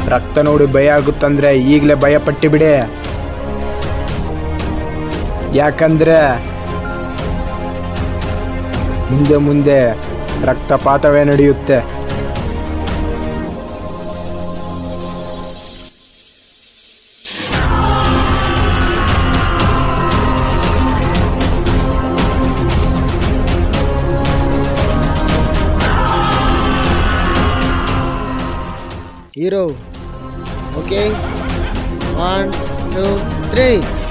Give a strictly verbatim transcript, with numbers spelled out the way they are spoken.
ರಕ್ತ ನೋಡಿ ಭಯ ಆಗುತ್ತಂದ್ರೆ ಈಗಲೇ ಭಯ ಪಟ್ಟಿ ಬಿಡಿ. ಯಾಕಂದ್ರೆ ಮುಂದೆ ಮುಂದೆ ರಕ್ತಪಾತವೇ ನಡೆಯುತ್ತೆ. Hero. Okay. One, two, three.